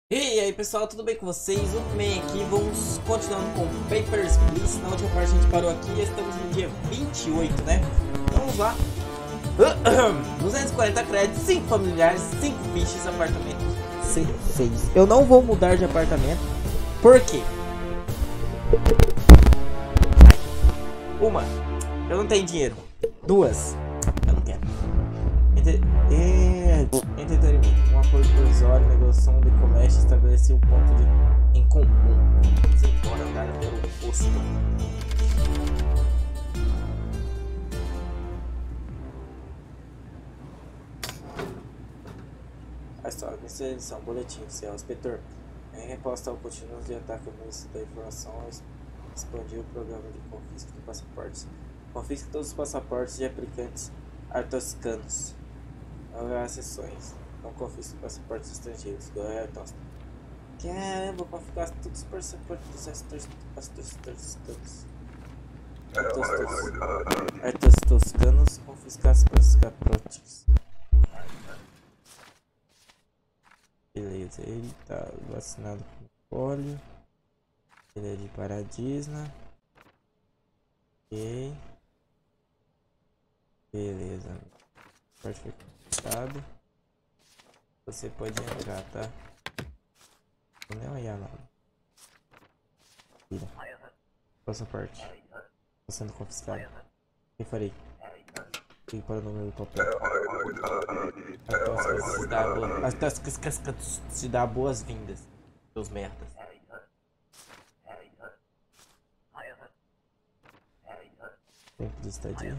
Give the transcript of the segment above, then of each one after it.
E aí pessoal, tudo bem com vocês? O Man aqui, vamos continuando com Papers, Please. Na última parte a gente parou aqui, estamos no dia 28, né? Então vamos lá. 240 créditos, 5 familiares, 5 fichas, apartamento 6. Eu não vou mudar de apartamento. Por quê? Uma, eu não tenho dinheiro. Duas, eu não quero. Entretenimento. Um acordo provisório, negociação de comércio, estabelecer o ponto em comum. Vamos embora andar pelo posto. A história dessa edição, boletim oficial, inspetor. Em resposta ao contínuo de ataque ao ministro da informação, expandiu o programa de confisco de passaportes. Confisca todos os passaportes de aplicantes artoscanos. Não há exceções. Não confisca passaportes estrangeiros. Caramba, vou confiscar todos os passaportes dos artoscanos. Confiscar os passaportes. Beleza, ele tá vacinado com polio. Ele é de Paradisna. Ok. Beleza. Parte foi conquistado. Você pode entrar, tá? Vou nem olhar nada. Tira. Passaporte. Está sendo confiscado. O que farei? Clique para o número do papel. Te dá boas-vindas. Seus merdas. Tempo de estadia.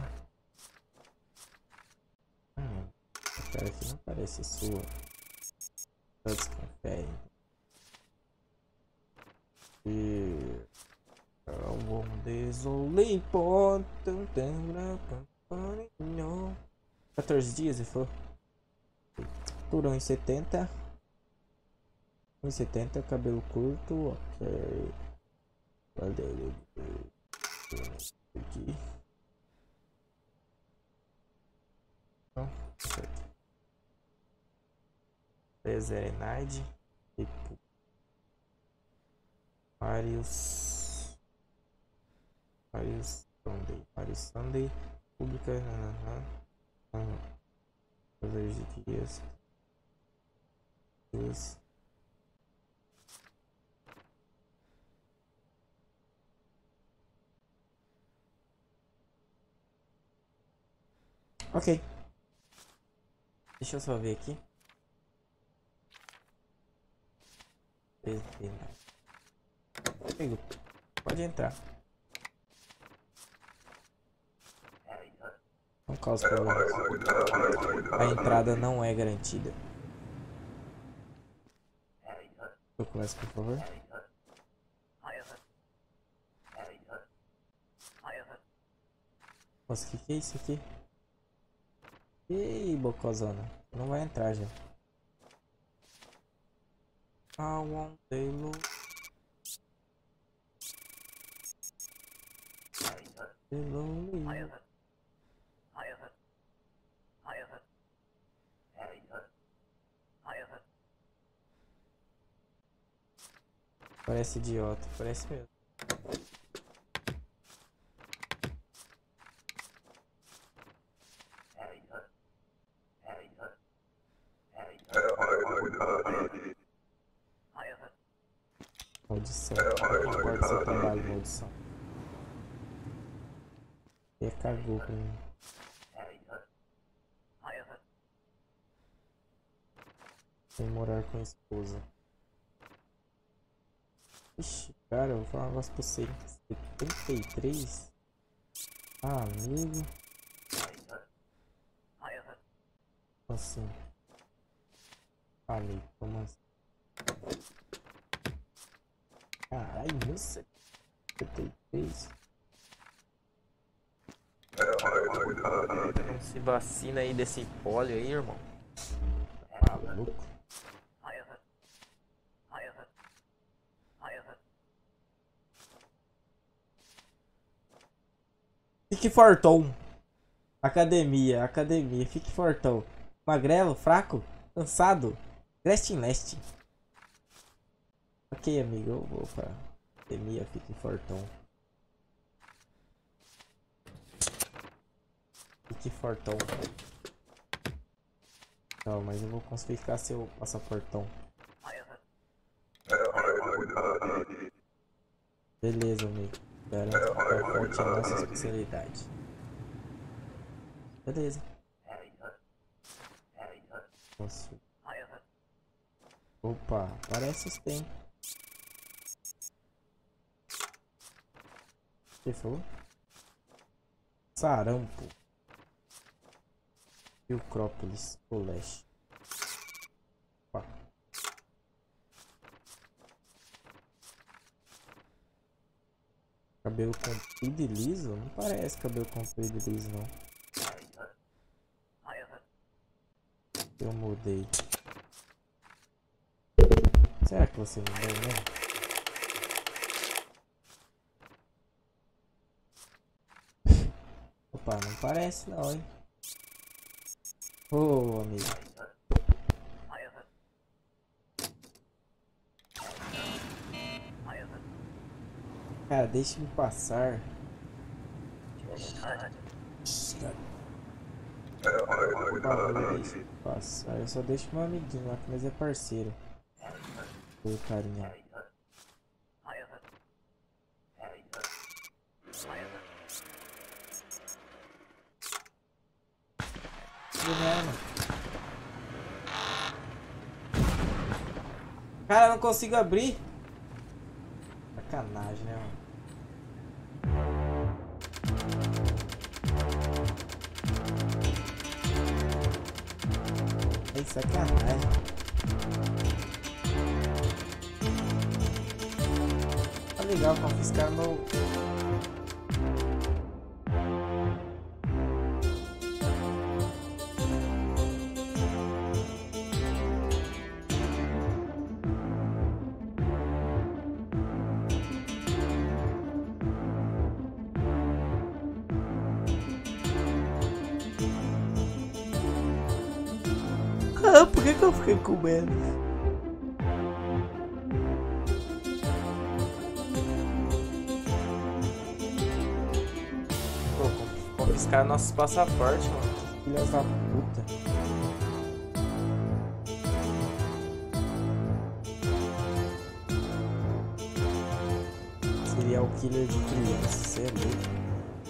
Cara, aqui não parece sua. Só desconfere. E... Vamos desolei ponto. 14 dias, se for. Por 1,70. 1,70, cabelo curto. Ok. Valeu. Aqui. Certo. Zerenide. Vários Sunday. Pública. Fazer de dias. Ok. Deixa eu só ver aqui. Pode entrar. Não causa problema. A entrada não é garantida. Documento, por favor. Nossa, o que é isso aqui? Ei, bocozona. Não vai entrar já. I want they look. Parece idiota, parece mesmo. Maldição, não pode ser trabalho, maldição. E cagou pra mim. Sem morar com a esposa. Ixi, cara, eu vou falar um negócio pra você. 73? Ah, amigo. Assim. Amigo, como assim? Caralho, 1073. Não se vacina aí desse pólio aí, irmão. Tá maluco. Fique fortão. Academia. Fique fortão. Magrelo, fraco, cansado. Resting leste. Ok, amigo, eu vou pra academia, fique fortão. Fique fortão. Não, mas eu vou confiscar seu passaportão. Beleza, amigo. Garanto que ficar forte é a nossa especialidade. Beleza. Nossa. Opa, parece que tem. O que falou? Sarampo. Eucrópolis, o leste. Opa. Cabelo comprido e liso? Não parece cabelo comprido e liso, não. Eu mudei. Será que você mudou mesmo? Opa, não parece não, hein? Ô, amigo. Cara, deixe-me passar. Por favor, deixe-me passar. Eu só deixo meu amiguinho lá, que nós é parceiro. Ô, carinha. Cara, não consigo abrir. Sacanagem, né, mano? É sacanagem. Tá legal confiscar meu... Ah, por que eu fiquei com medo? Pô, confiscar nossos passaportes, mano. Filhas da puta. Serial killer de criança, você é louco.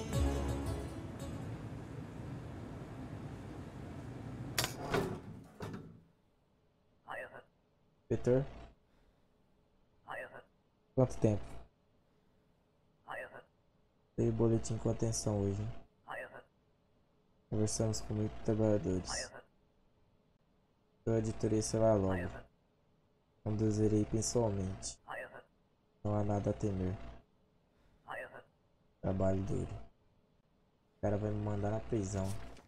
Inspetor? Quanto tempo? Dei boletim com atenção hoje. Conversamos com muitos trabalhadores. Eu auditoria será logo. Conduzirei pessoalmente. Não há nada a temer. Trabalho duro. O cara vai me mandar na prisão.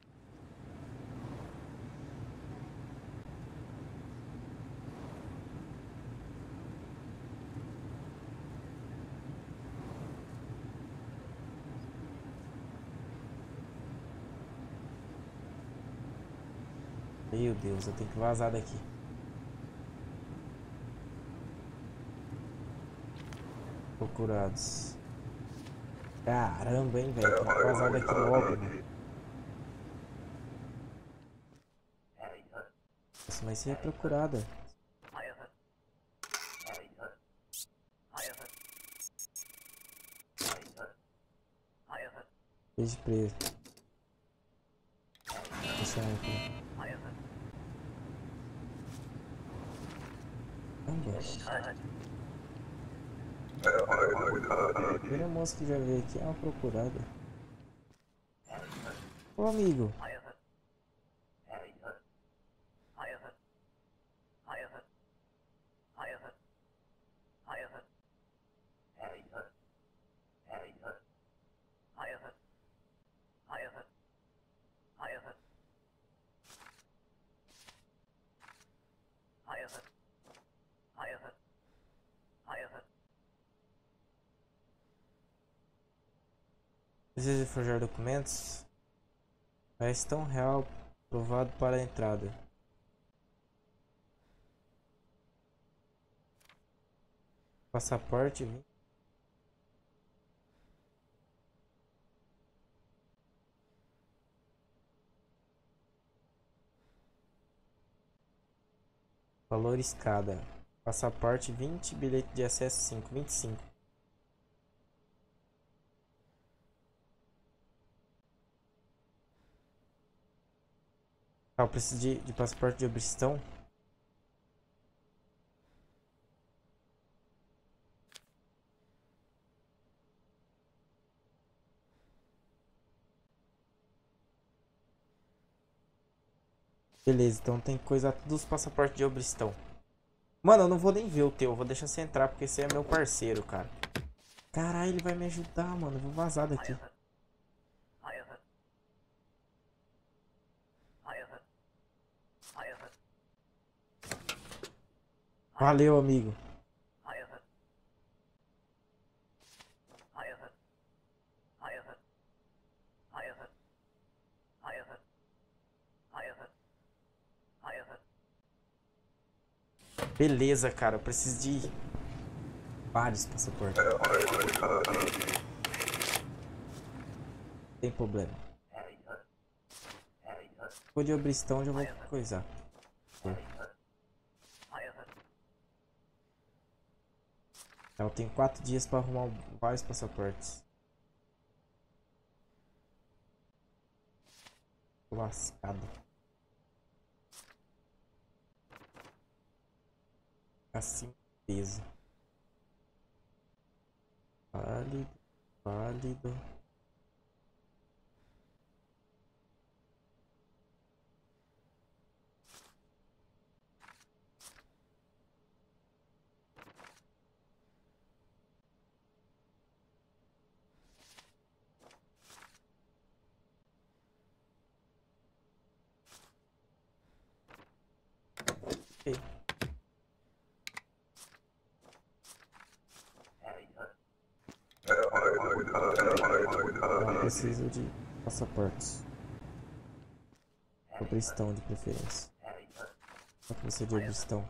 Meu Deus, eu tenho que vazar daqui. Procurados. Caramba, hein, velho. Tem que vazar daqui logo, mano. Nossa, mas você é procurada. Beijo preso. Deixa eu aqui. A primeira moça que já veio aqui é uma procurada. Ô amigo. Deseja forjar documentos? Parece tão real, provado para a entrada. Passaporte, vim. Valor escada. Passaporte 20, bilhete de acesso 5, 25. Ah, eu preciso de passaporte de Bristão. Beleza, então tem que coisar todos os passaportes de Bristão. Mano, eu não vou nem ver o teu, eu vou deixar você entrar, porque você é meu parceiro, cara. Caralho, ele vai me ajudar, mano. Eu vou vazar daqui. Valeu, amigo. Beleza, cara. Eu preciso de vários passaportes. Não tem problema. Vou de Bristão, já vou coisar. Eu tenho 4 dias para arrumar vários passaportes. Tô lascado. Acima do peso. Válido. Válido. Ok. Eu preciso de passaportes. O Bristão de preferência. Só que você de Bristão.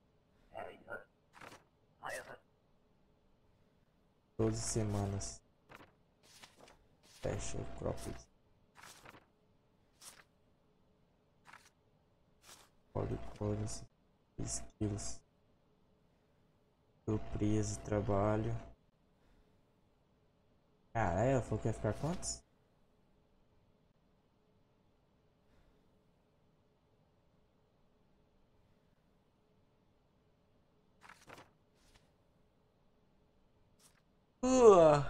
12 semanas. Fecha o cropped. Cores. 3 quilos. Tô preso, trabalho. Caralho, ela falou que ia ficar quantos? Uh.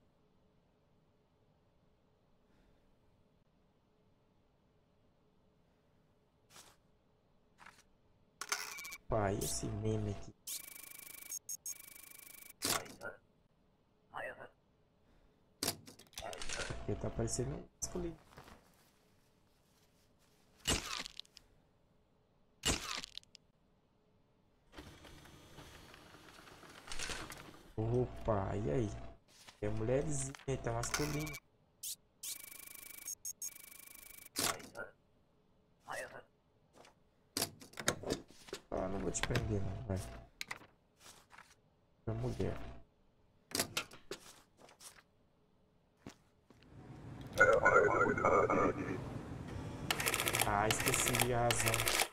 Pai, esse meme aqui. Porque tá parecendo masculino. Opa, e aí? É mulherzinha, tá masculino. Ah, não vou te prender não, vai. É mulher. Ah, esqueci a razão.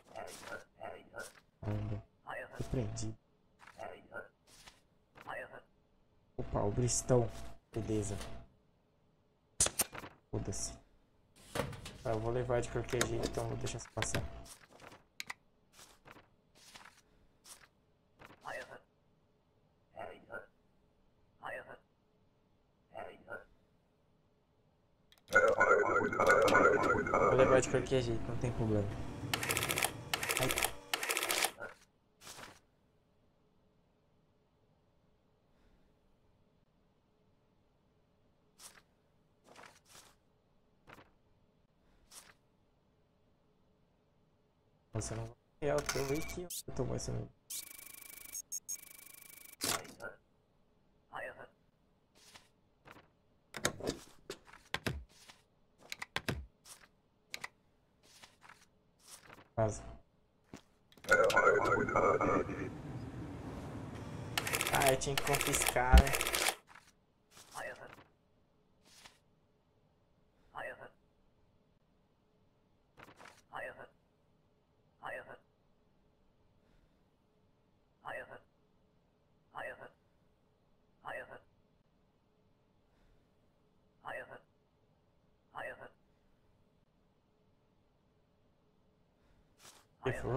Anda. Tô prendido. Opa, o Bristão. Beleza. Foda-se. Ah, eu vou levar de qualquer jeito, então vou deixar você passar. Vou levar de qualquer jeito, não tem problema. Ai. Você não vai criar o teu aqui. Eu tô mostrando. Vaza. Ah, eu tinha que confiscar, né? Que foi?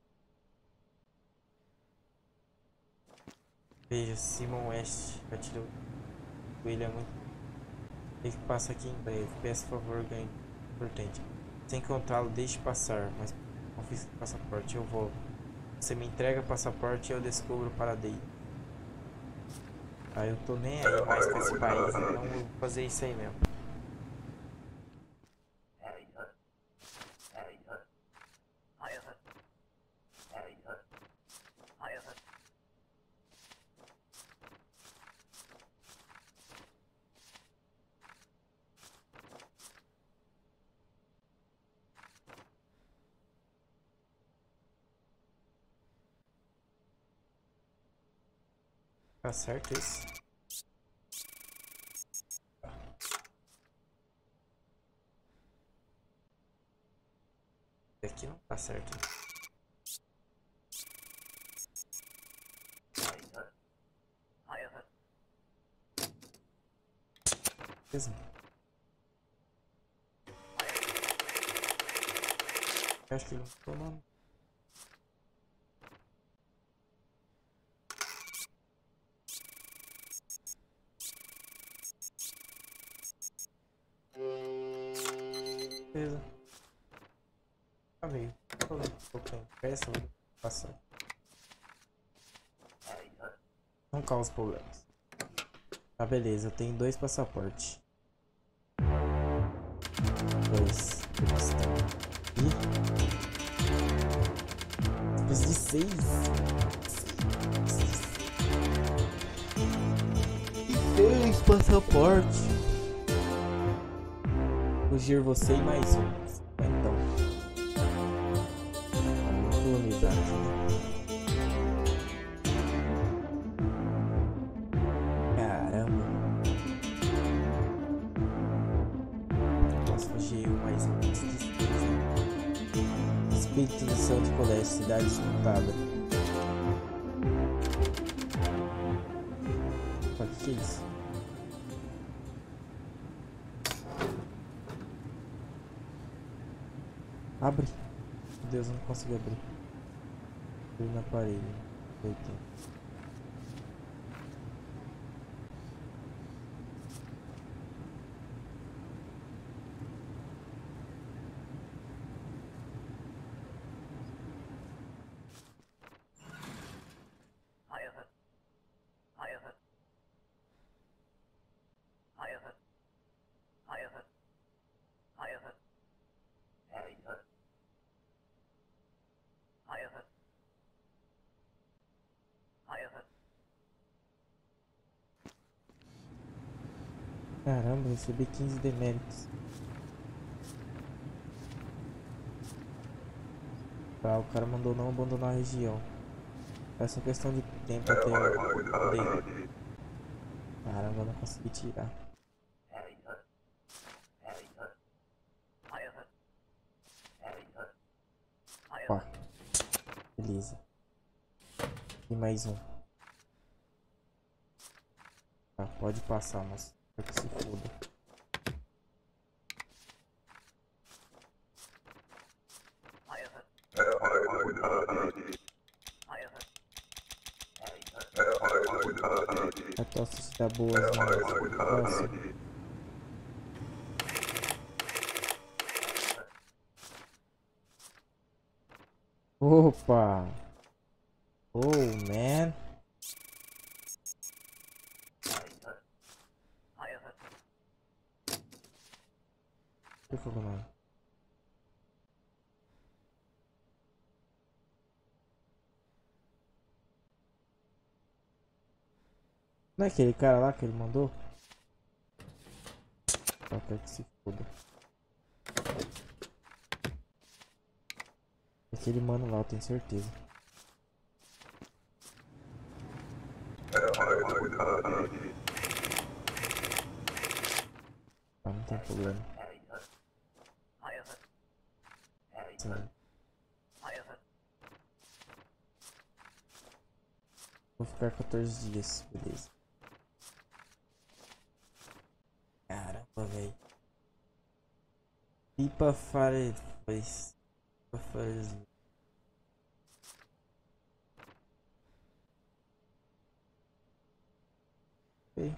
Veja, Simon West atirou o William muito. Ele passa aqui em breve. Peço favor, ganhe. Importante. Se encontrá-lo, deixe passar. Mas confisque o passaporte. Eu vou. Você me entrega o passaporte e eu descubro o paradeiro. Ah, eu tô nem aí mais com esse país. Então eu vou fazer isso aí mesmo. Tá certo isso? Aqui não tá certo. Mesmo. Acho que ele não ficou nome. Beleza. Tá meio. Peça, passar. Não causa problemas. Ah, beleza. Eu tenho 2 passaportes. 2. E... preciso de 6. 6 passaportes. Fugir você e mais um. Então. Vamos colonizar aqui. Caramba. Posso fugir mais um. Espírito do céu de colégio, cidade disputada. O que é isso? Abre. Meu Deus, eu não consigo abrir. Abrir na parede. 80. Caramba, recebi 15 deméritos. Tá, o cara mandou não abandonar a região. É só questão de tempo até eu poder. Caramba, eu não consegui tirar. Ó. Beleza. E mais um. Tá, pode passar, mas é que se foda. A tosse está boa, né? Opa! Oh, man! Que foi, mano? Não é aquele cara lá que ele mandou? Eu quero que se foda. Aquele mano lá, eu tenho certeza. Não tem problema. Sim. Vou ficar 14 dias, beleza. Caramba, velho. Pipa fare... Pois... Pipa farezinho. Ok.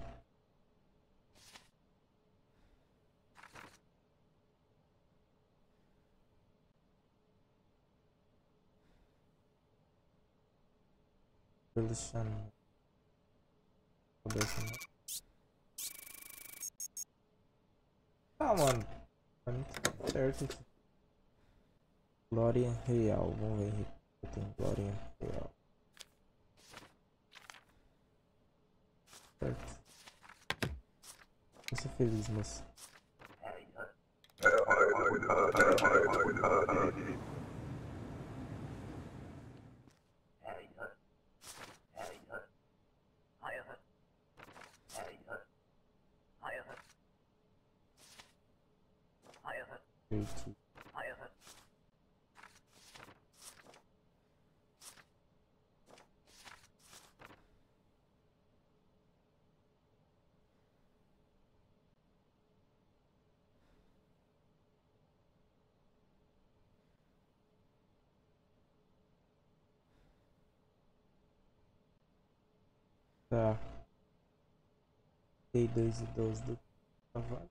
Pelo chão. Ah, mano. Tá muito certo aqui. Glória real. Vamos ver. Eu tenho glória real. Certo. Vou ser feliz, moço. Perfeito. Tá. Dei 2 e 12 do cavalo.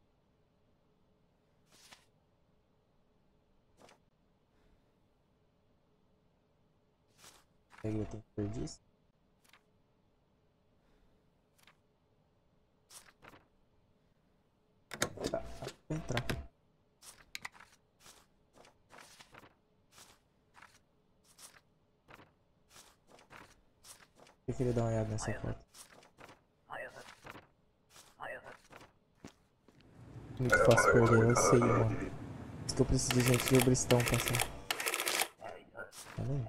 Aí eu tenho que perder isso. Tá, vou entrar. Eu queria dar uma olhada nessa foto. Muito fácil perder, eu sei, mano. Por isso que eu preciso de gente de obristão passar. Tá vendo?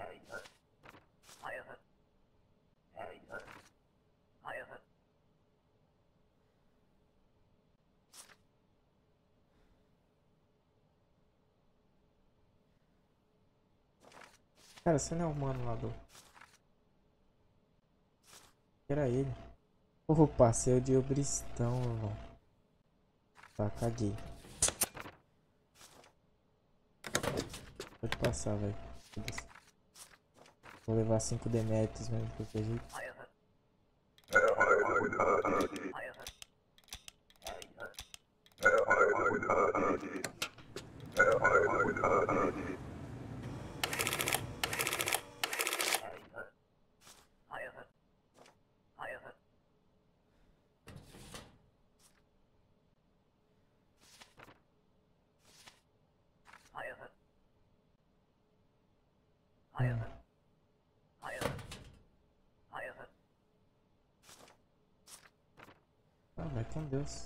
Cara, você não é o mano lá do... Era ele. Opa, seu de obristão, irmão. Tá, caguei. Pode passar, velho. Vou levar 5 deméritos mesmo de qualquer jeito. Ah, vai com Deus.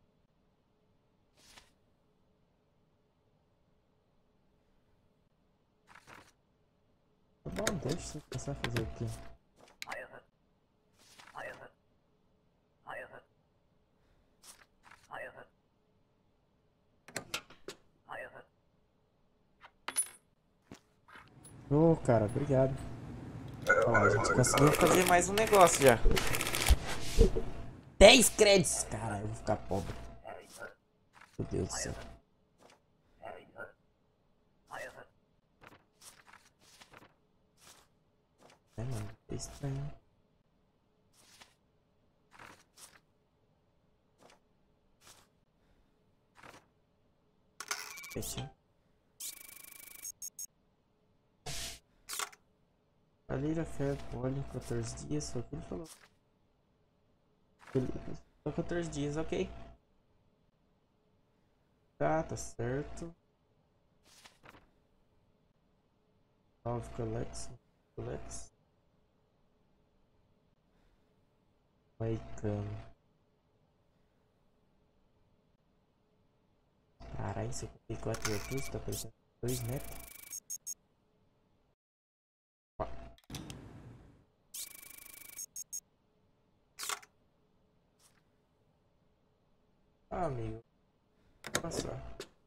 Tá bom, deixa você passar a fazer o quê? Ô, cara, obrigado. Olha lá, a gente conseguiu fazer mais um negócio já. 10 créditos! Cara, eu vou ficar pobre. Meu Deus do céu. É, mano, é estranho. Fechou. Valira fé, pole, 14 dias, foi o que ele falou. Beleza. Só 14 dias, ok. Tá certo. 9 Colex. Moicano. Caralho, 54 virtudes, tá parecendo 2 metros. Ah, amigo. Vou passar.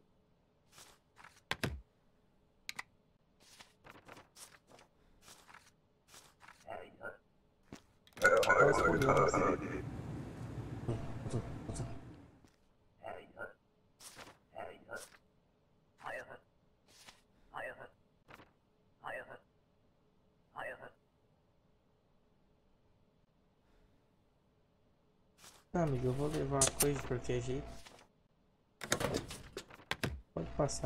Tá escolhendo assim. Tá, amigo, eu vou levar a coisa de qualquer jeito. Pode passar.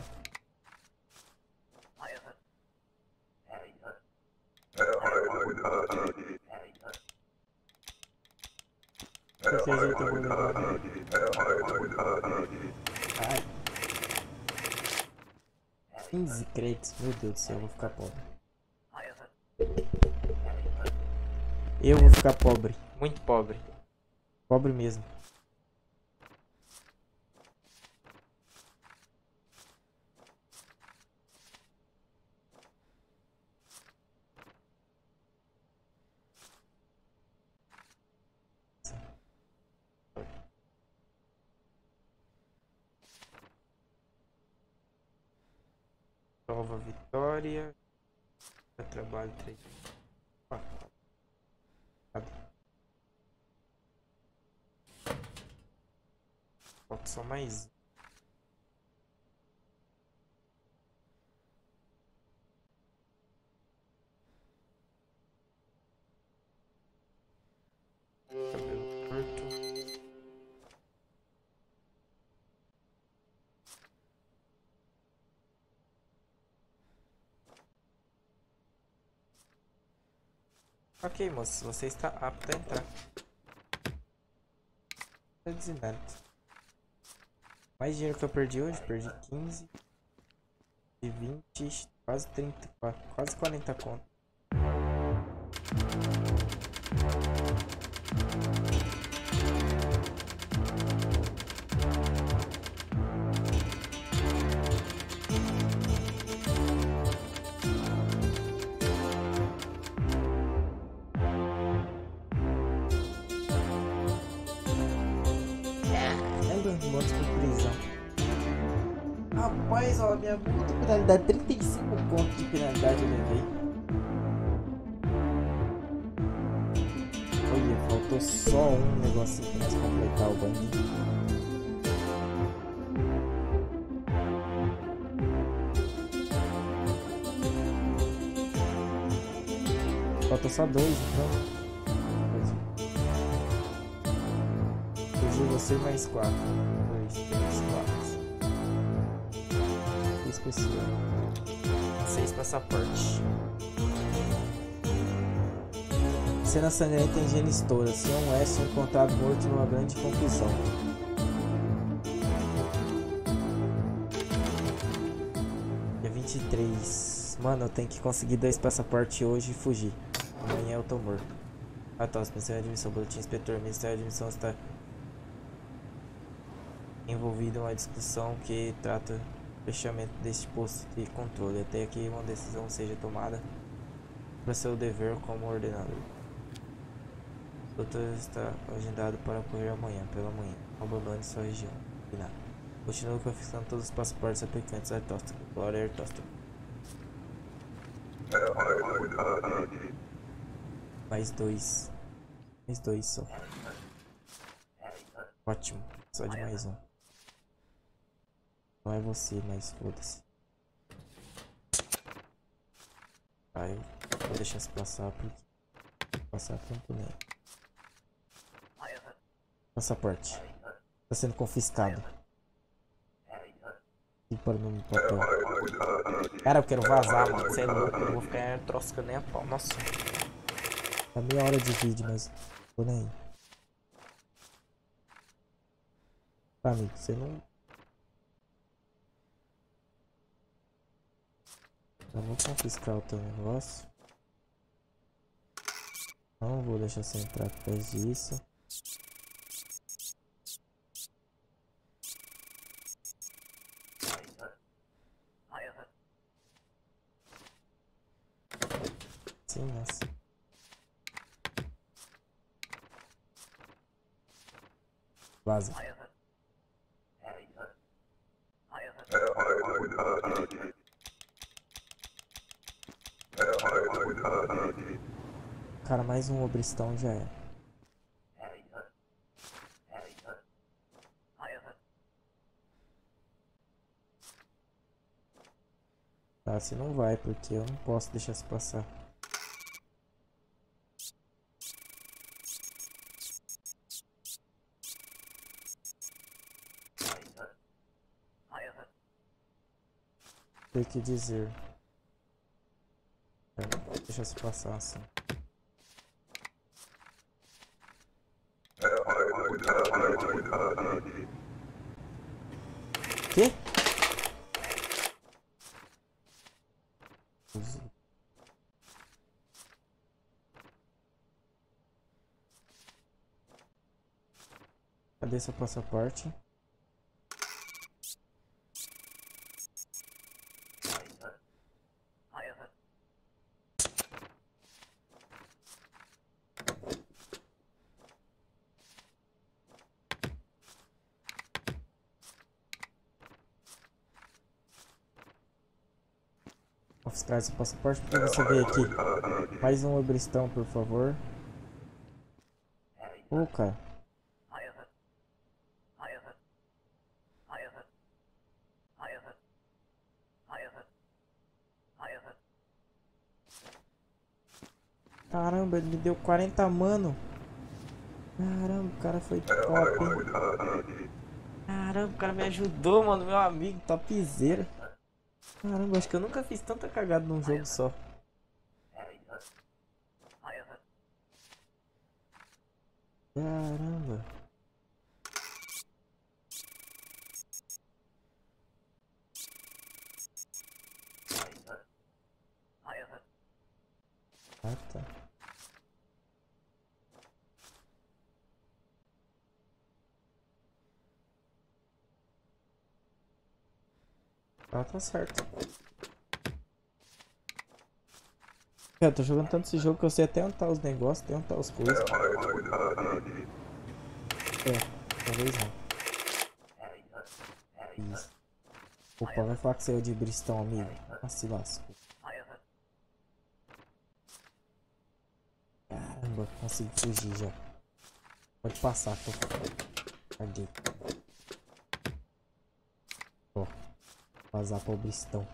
De qualquer jeito eu vou levar. Ai. 15 créditos, meu Deus do céu, eu vou ficar pobre. Eu vou ficar pobre, muito pobre. Pobre mesmo. Prova vitória. Trabalho 3. Falta só mais. Cabelo curto. Ok, moço, você está apto a entrar. Tá dizendo. Mais dinheiro que eu perdi hoje, perdi 15 e 20, quase 30, quase 40 conto. Bônus por prisão. Rapaz, ó, minha multa penalidade 35 pontos de penalidade eu levei. Olha, faltou só um negocinho pra nós completar o banco. Faltou só dois, então. Fugiu você mais 4. 2, 3, 4. 6 pessoas. 6 passaportes. Cena sangrenta em Genistora. Sion West é encontrado morto numa grande confusão. Dia 23. Mano, eu tenho que conseguir 2 passaportes hoje e fugir. Amanhã eu tô morto. Ah tá, o Ministério de Admissão, Boletim Inspetor. O Ministério de Admissão está envolvido em uma discussão que trata do fechamento deste posto de controle até que uma decisão seja tomada para seu dever como ordenador. O doutor está agendado para ocorrer amanhã, pela manhã. Abandone sua região. Final. Continue confiscando todos os passaportes aplicantes a Airtóstomo. Glória Airtóstomo. Mais 2. Mais 2 só. Ótimo. Só de mais um. Não é você, mas foda-se. Ah, eu vou deixar se passar porque passar tanto nem. Passaporte. Tá sendo confiscado. E para no papel. Cara, eu quero vazar, mano. Você é louco, eu não vou ficar trosca nem a pau. Nossa. Tá meia hora de vídeo, mas tô nem aí. Tá, amigo, você não. Eu vou confiscar o teu negócio. Não vou deixar você entrar por causa disso. Sim, mas... Vaza. Cara, mais um obristão já é. Tá, você não vai, porque eu não posso deixar isso passar. Tem que dizer. Deixa isso passar assim. Que? Cadê seu passaporte? Vou fiscalizar seu passaporte porque você veio aqui. Mais um obristão, por favor. Ô, cara. Caramba, ele me deu 40 mano. Caramba, o cara foi top, hein? Caramba, o cara me ajudou, mano. Meu amigo, topzera. Caramba, acho que eu nunca fiz tanta cagada num jogo só. Caramba. Ah, tá. Ah, tá certo. Eu tô jogando tanto esse jogo que eu sei até onde tá os negócios, até onde tá as coisas. Talvez não. Isso. Opa, vai falar que você é o de Bristão, amigo. Ah, se lascou. Caramba, consegui fugir já. Pode passar, tô. Caguei. Ó. Vazar pro Bristão.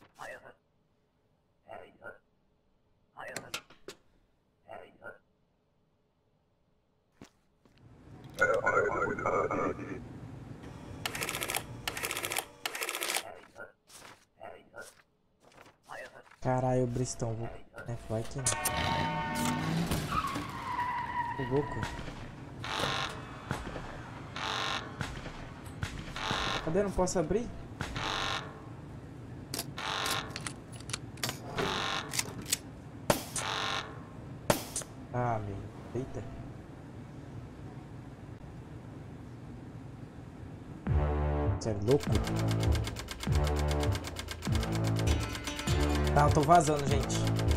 Caralho, Bristão, vou... vai que não. O louco. Cadê? Não posso abrir? Ah, meu. Eita. Você é louco? Tá, eu tô vazando, gente.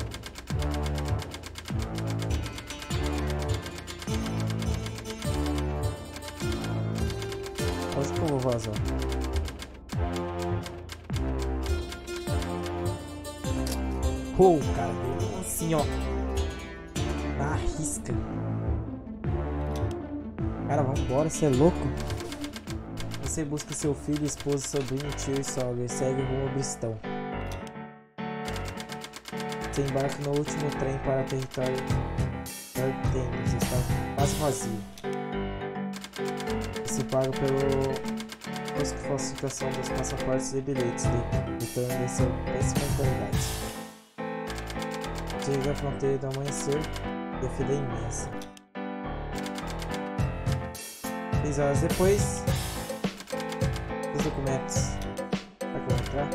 Onde que eu vou vazar? Pô, cara, deu assim, ó. Na risca. Cara, vambora, você é louco? Você busca seu filho, esposa, sobrinho, tio e sogra e segue o rumo ao Bristão. Você embarca no último trem para o território nortenho, está quase vazio. Você paga pela falsificação dos passaportes e bilhetes de retorno dessa mentalidade. Chega à fronteira do amanhecer e a fila é imensa. 6 horas depois, os documentos. Será que eu vou entrar?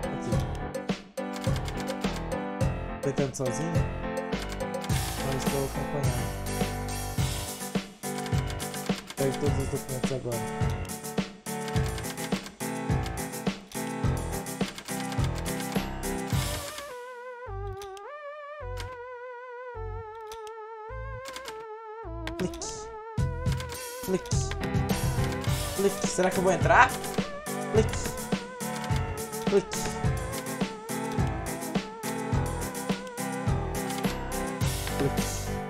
Aqui. Tentando sozinho? Não estou acompanhando. Pego todos os documentos agora. Clique. Clique. Será que eu vou entrar? Clique. Clique. Clique.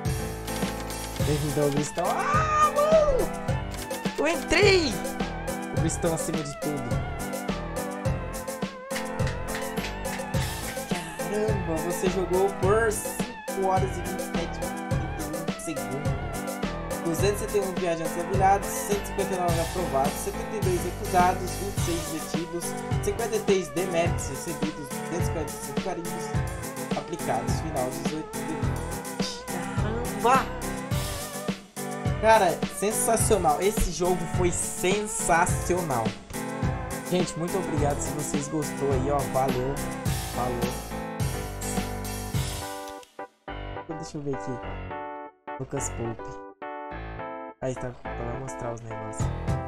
Bem-vindo ao Bristol. Ah, mano! Eu entrei! O Bristol acima de tudo. Caramba, você jogou por 5 horas e 27 segundos. 271 viajantes examinados, 159 aprovados, 72 recusados, 26 detidos, 53 deméritos recebidos, 245 carimbos aplicados. Final 18 de... Caramba! Cara, sensacional. Esse jogo foi sensacional. Gente, muito obrigado se vocês gostou aí, ó. Valeu. Falou. Deixa eu ver aqui. Lucas Pope. Aí tá pra mostrar os negócios.